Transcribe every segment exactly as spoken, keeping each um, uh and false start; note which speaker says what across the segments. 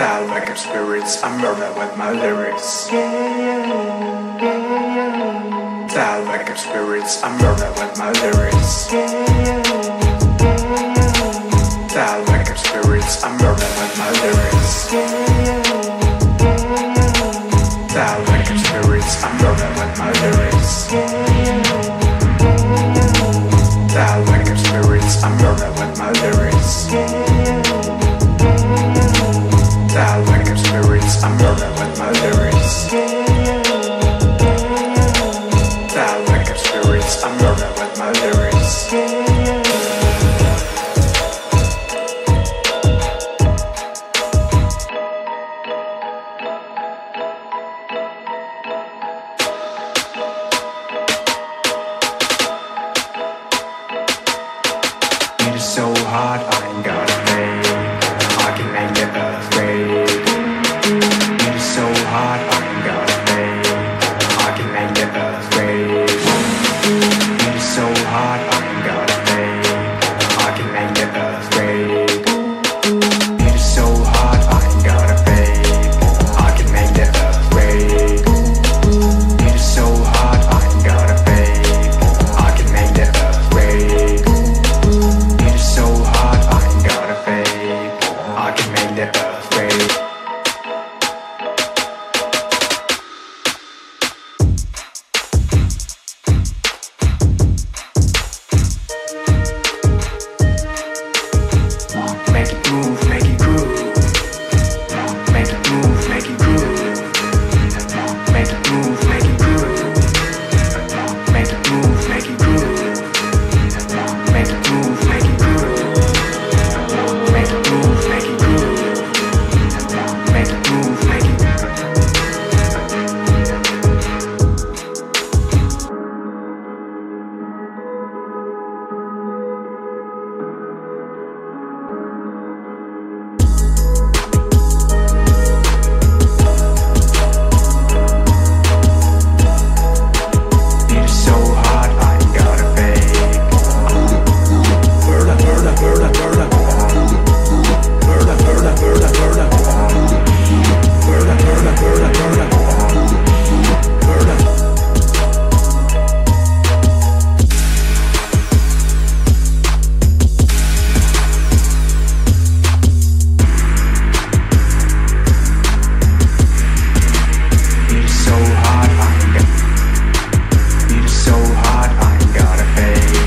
Speaker 1: Style like I'm spirits, I murder with my lyrics. Style like I'm spirits, I murder with my lyrics. Style like I'm spirits, I murder with my lyrics. Style like I'm spirits, I murder with my lyrics. Style like I'm spirits, I murder with my lyrics. Style like I'm spirits, I murder with my lyrics. Style like I'm spirits, I murder with my lyrics. It is so hard, I ain't got a name. I can make it afraid. It is so hard, I ain't got a name. I can make it afraid. It is so hard, I ain't got a name. I can make it afraid. It is so hard, I ain't got a babe. I can make it afraid. It is so hard, I ain't got a babe. I can make it afraid. It is so hard, I ain't got a babe. I can make it afraid. Make it move, make it groove. Make it move, make it groove. Make it move, make it groove. Make it move, make it groove. Make it move, make it groove. Make it move, make it groove. Make it move, make it It is so hard, I ain't got a babe. Murder, murder, murder, murder. Murder, murder, murder, murder. Murder, murder, murder, murder. Murder. It is so hard, I ain't got. It is so hard, I ain't got a babe.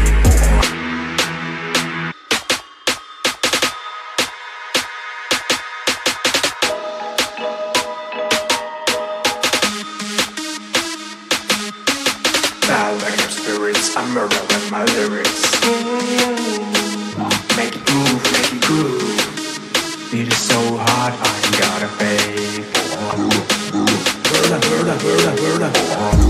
Speaker 1: Style like I'm spirits, I murder with my lyrics. Make it move, make it groove. It is so hard, I ain't got a babe. Murder, murder, murder, murder.